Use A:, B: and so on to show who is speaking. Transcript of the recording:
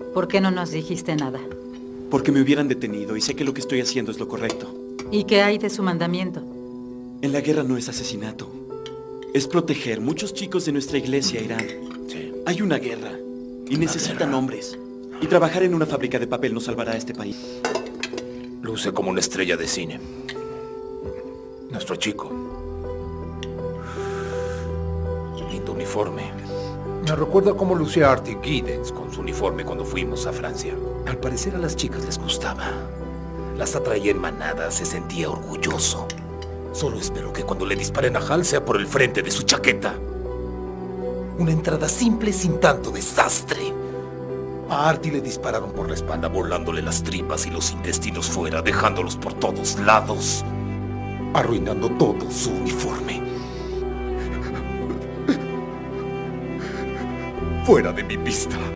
A: ¿Por qué no nos dijiste nada?
B: Porque me hubieran detenido y sé que lo que estoy haciendo es lo correcto.
A: ¿Y qué hay de su mandamiento?
B: En la guerra no es asesinato. Es proteger. Muchos chicos de nuestra iglesia irán.
C: Sí.
B: Hay una guerra y necesitan hombres. Y trabajar en una fábrica de papel no salvará a este país.
C: Luce como una estrella de cine. Nuestro chico. Lindo uniforme. Me recuerda cómo lucía Artie Giddens con su uniforme cuando fuimos a Francia. Al parecer a las chicas les gustaba. Las atraía en manada, se sentía orgulloso. Solo espero que cuando le disparen a Hal sea por el frente de su chaqueta. Una entrada simple sin tanto desastre. A Artie le dispararon por la espalda, volándole las tripas y los intestinos fuera, dejándolos por todos lados, arruinando todo su uniforme. Fuera de mi vista.